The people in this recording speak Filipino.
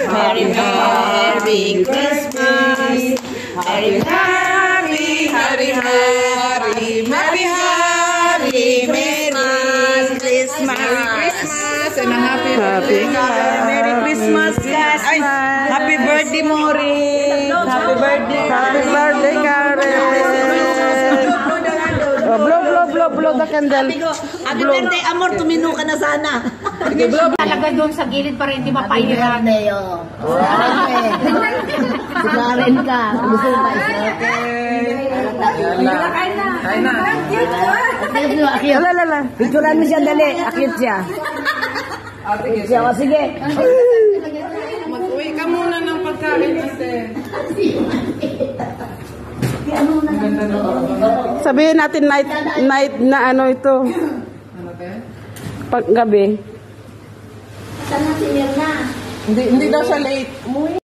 Merry, Merry Christmas. Merry, Merry, Merry, Merry, Merry, Merry Christmas. Merry Christmas and a happy Merry Christmas, guys. Ay, happy birthday, Maureen. Happy birthday. Happy birthday, Karen. Oh, blow the candle. Happy birthday, amor. Tumino ka na sana. Talaga doon sa gilid para hindi mapairan. Karen ka. Gusto mo ba isa? Kain na. Lala. Picturean mo siya, dali. Akit siya. Akit siya. O, sige. Mag-uwi ka muna ng pagkain kasi. Sabihin natin night na ano ito. Paggabi. Sana senior na. Hindi daw siya late.